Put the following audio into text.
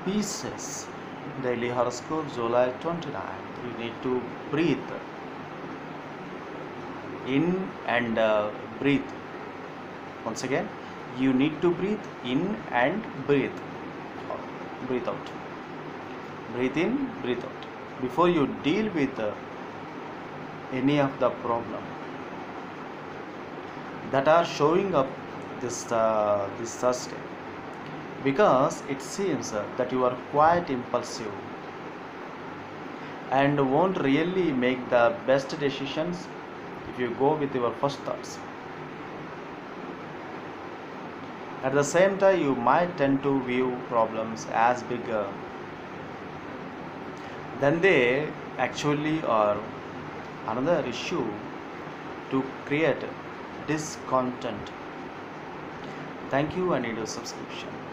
Pieces. Daily horoscope, July 29. You need to breathe in and breathe. Once again, you need to breathe in and breathe out. Breathe in, breathe out. Before you deal with any of the problem that are showing up this Thursday, because it seems that you are quite impulsive and won't really make the best decisions if you go with your first thoughts. At the same time, you might tend to view problems as bigger than they actually are. Another issue to create discontent. Thank you. I need a subscription.